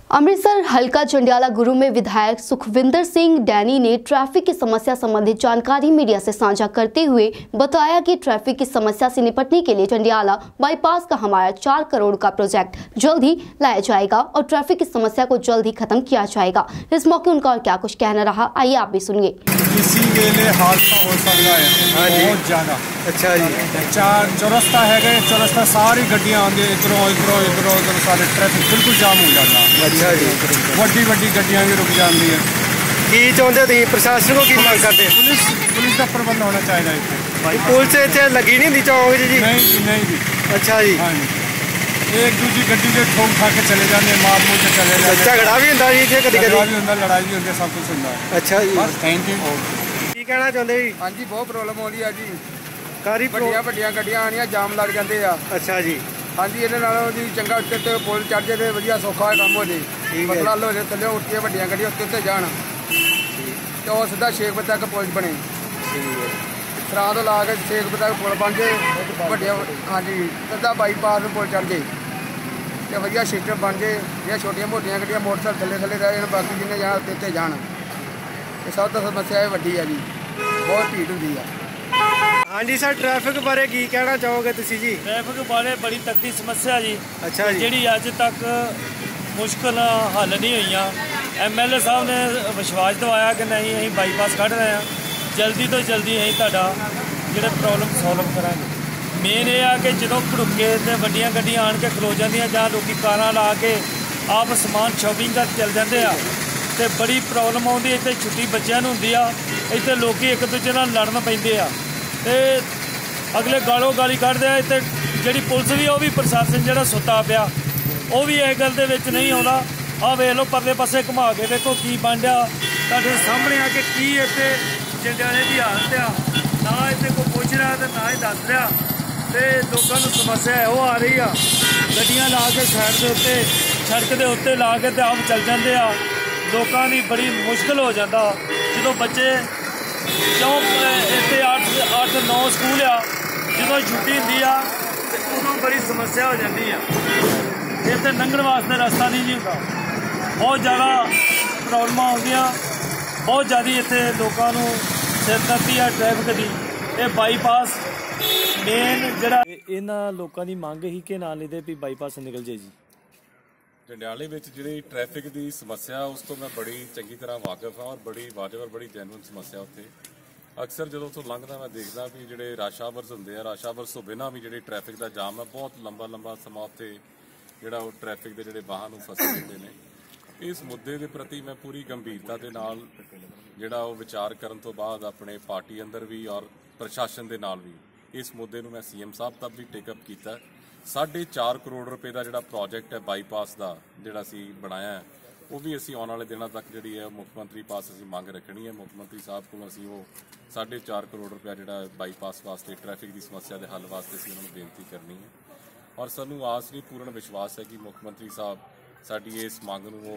अमृतसर हल्का जंडियाला गुरु में विधायक सुखविंदर सिंह डैनी ने ट्रैफिक की समस्या संबंधित जानकारी मीडिया से साझा करते हुए बताया कि ट्रैफिक की समस्या से निपटने के लिए जंडियाला बाईपास का हमारा 4 करोड़ का प्रोजेक्ट जल्द ही लाया जाएगा और ट्रैफिक की समस्या को जल्द ही खत्म किया जाएगा। इस मौके उनका और क्या कुछ कहना रहा, आइए आप भी सुनिए। किसी वेले हादसा हो सकता है बहुत ज़्यादा। अच्छा जी, चौरस्ता है, चौरस्ता सारी गड्डियां आंदे इधरों इधरों इधरों उधर सारे ट्रैफिक बिल्कुल जाम हो जाता। अच्छा जी, वड्डी वड्डी गड्डियां भी रुक जाती है। की चाहते थे प्रशासन को की मांग करते? पुलिस का प्रबंध होना चाहिए इतने। पुलिस इतने लगी नहीं होती चौक जी? नहीं जी। अच्छा जी, हाँ जी, एक दूसरी गड्डी से ठोक खा के चले जाते, मार मूर के चले जाते। झगड़ा भी होता जी इतने? कभी झगड़ा भी होता, लड़ाई भी होती, सब कुछ होता है। अच्छा जी, बस थैंक यू। की कहना चाहते जी? हाँ जी, बहुत प्रॉब्लम हो रही है जी। कारी ਵੱਡੀਆਂ ਗੱਡੀਆਂ ਆਣੀਆਂ ਜਾਮ ਲੱਗ ਜਾਂਦੇ ਆ। ਅੱਛਾ ਜੀ, ਹਾਂਜੀ, ਇਹਦੇ ਨਾਲੋਂ ਜੀ ਚੰਗਾ ਉੱਤੇ ਤੇ ਪੁਲ ਚੜ ਜੇ ਤੇ ਵਧੀਆ ਸੌਖਾ ਕੰਮ ਹੋ ਜੇ। ਮਸਲਾ ਹੱਲ ਹੋ ਜੇ, ਥੱਲੇ ਉੱਠ ਕੇ ਵੱਡੀਆਂ ਗੱਡੀਆਂ ਉੱਤੇ ਜਾਣ ਤੇ ਉਹ ਸਿੱਧਾ ਸ਼ੇਖਪੁਰ ਤੱਕ ਪੁਲ ਬਣੇ। ਸਰਾਂ ਤੋਂ ਲਾ ਕੇ ਸ਼ੇਖਪੁਰ ਤੱਕ ਪੁਲ ਬਣ ਜੇ ਵੱਡੀਆਂ। ਹਾਂਜੀ, ਸਿੱਧਾ ਬਾਈਪਾਸ ਨੂੰ ਪੁਲ ਚੜ ਜੇ ਤੇ ਵਧੀਆ ਸਿਸਟਮ ਬਣ ਜੇ। ਜਿਹੜੀਆਂ ਛੋਟੀਆਂ ਮੋਟੀਆਂ ਗੱਡੀਆਂ ਮੋਟਰਸਾਈਕਲ ਥੱਲੇ ਥੱਲੇ ਰਹਿ ਜਾਣ, ਬਾਕੀ ਜਿੰਨੇ ਜਾਣ ਉੱਤੇ ਜਾਣ। ਇਹ ਸਭ ਤੋਂ ਸਮੱਸਿਆ ਇਹ ਵੱਡੀ ਆ ਜੀ, ਬਹੁਤ ਭੀੜ ਹੁੰਦੀ ਆ। हाँ जी सर, ट्रैफिक बारे की कहना चाहोगे तुसी जी? ट्रैफिक बारे बड़ी तकड़ी समस्या जी। अच्छा जी, जी अज तक मुश्किल हल नहीं हुई। MLA साहब ने विश्वास दवाया कि नहीं अं बाईपास कढ़ रहे हैं, जल्दी तो जल्दी अं जो प्रॉब्लम सॉल्व करांगे। मेन यह है कि जो भड़ुके तो वड्डियां गड्डियां आन के खलो जांदियां जां लोग कारां ला के आप समान शॉपिंग कर चल जाते हैं तो बड़ी प्रॉब्लम आउंदी। इत्थे छुट्टी बच्चों नूं हुंदी आ, इत्थे लोग एक दूजे नाल लड़न पैंदे आ ते अगले गालों गाली कढ़ते हैं। इत्थे जिहड़ी पुलिस भी वो भी प्रशासन जिहड़ा सुत्ता पिया वो भी इस गल दे विच नहीं आउंदा। आ वेख लो परले पासे घुमा के देखो की बन रहा तुहाडे सामने आ के की इत्थे जंडियाले दी हालत आ। ना इत्थे कोई पुछ रहा ते ना ही दस रहा ते लोकां नूं समस्या वो आ रही आ। गड्डियां ला के साइड दे उत्ते सड़क दे उत्ते ला के ते आप चल जांदे आ। लोकां दी बड़ी मुश्किल हो जाता जो बच्चे क्यों इतने 8-9 स्कूल आ, जो छुट्टी होंगी तो उदों बड़ी समस्या हो जाती है। इतने लंघण वास्ते रास्ता नहीं जी होता, बहुत ज़्यादा प्रॉब्लम आउंदियां, बहुत ज़्यादा इतने लोगों को सिरदर्दी है ट्रैफिक की। ये बाईपास मेन जिहड़ा इन्हां लोगों की मंग ही कि ना लेदे भी बाईपास निकल जाए जी। जंडियाले में जी ट्रैफिक की समस्या उस तो मैं बड़ी चंगी तरह वाकिफ हाँ और बड़ी वाजिब और बड़ी जैनुअन समस्या उत्थे अक्सर जो उतों लंघदा मैं देखदा भी जिहड़े रश आवर्स हुंदे आ, रश आवर्स तो बिना भी जिहड़ी ट्रैफिक का जाम है बहुत लंबा लंबा समा उत्थे जिहड़ा वो ट्रैफिक के जिहड़े वाहन फसे हुंदे ने। इस मुद्दे के प्रति मैं पूरी गंभीरता के नाल जिहड़ा वो विचार करन तो बाद अपने पार्टी अंदर भी और प्रशासन के नाल भी इस मुद्दे नूं मैं CM साहब तक भी टेकअप किया। 4.5 करोड़ रुपए का जिहड़ा प्रोजेक्ट है बाईपास का जिहड़ा असीं बनाया है वो भी असीं आने वाले दिनों तक जिहड़ी है मुख्यमंत्री पास असीं मंग रखनी है। मुख्यमंत्री साहब को असीं वो 4.5 करोड़ रुपया जिहड़ा बाईपास वास्ते ट्रैफिक की समस्या के हल वास्ते असीं उन्हां नूं बेनती करनी है और सानूं आस नहीं पूर्ण विश्वास है कि मुख्यमंत्री साहब साडी इस मंग नूं वो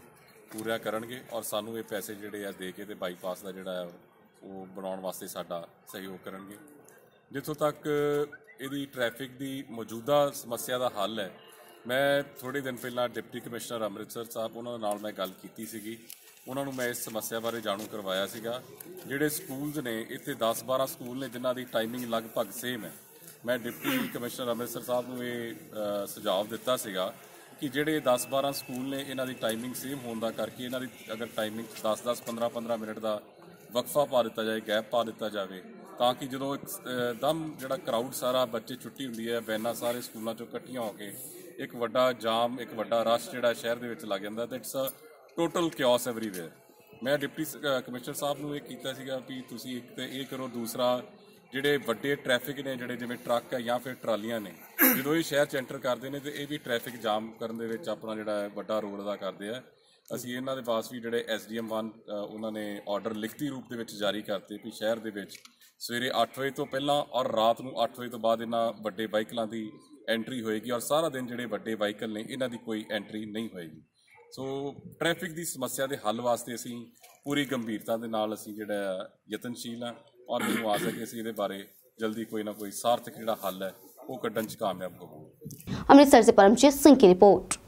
पूरा करनगे और सानूं ये पैसे जिहड़े आ दे के ते बाईपास का जिहड़ा वो बनाउण वास्ते साडा सहयोग करनगे। जिथों तक ਇਹਦੀ ट्रैफिक की मौजूदा समस्या का हल है, मैं थोड़े दिन पहला डिप्टी कमिश्नर अमृतसर साहब उन्होंने नाल मैं गल कीती सीगी, उन्होंने मैं इस समस्या बारे जाणू करवाया सीगा। जिहड़े स्कूल्स ने इत्थे 10-12 स्कूल ने जिन्हां दी टाइमिंग लगभग सेम है। मैं डिप्टी कमिश्नर अमृतसर साहब नूं ये सुझाव दिता सीगा कि जिहड़े 10-12 स्कूल ने इन्हां दी टाइमिंग सेम होण दा करके इन्हां दी अगर टाइमिंग 10-10 15-15 मिनट का वक्फा पा दिता जाए, गैप पा दिता जाए ताकि जो एकदम जो क्राउड सारा बच्चे छुट्टी होंगी है वैनां सारे स्कूलों चों इकट्ठियां होकर एक वड्डा जाम एक वड्डा रश जो शहर के लग जाता तो it's a total chaos everywhere. मैं डिप्टी कमिश्नर साहब नूं ये कीता सीगा भी तुसीं एक तो ये करो, दूसरा जिहड़े वड्डे ट्रैफिक ने जिहड़े जिवें ट्रक है या फिर ट्रालियां ने जो ये शहर च एंटर करते हैं तो ये भी ट्रैफिक जाम करने दे विच अपना जिहड़ा वड्डा रोल अदा करते हैं। असीं इन्हां दे पास भी जिहड़े SDM 1 उन्होंने ऑर्डर लिखती रूप दे विच जारी करते भी शहर दे विच सवेरे 8 बजे तो पहला और रात को 8 बजे तो बाद इन्हां वड्डे वाहीकलों की एंट्री होएगी और सारा दिन जिहड़े वड्डे वाहीकल ने इन्हां दी कोई एंट्री नहीं होएगी। सो ट्रैफिक की समस्या के हल वास्ते असीं पूरी गंभीरता के नाल असीं जिहड़ा यतनशील हाँ और मैनूं आस है कि असीं इहदे बारे जल्दी कोई ना कोई सार्थक जिहड़ा हल है वो कड्ढण च कामयाब होवांगे। अमृतसर से परमजीत सिंह की रिपोर्ट।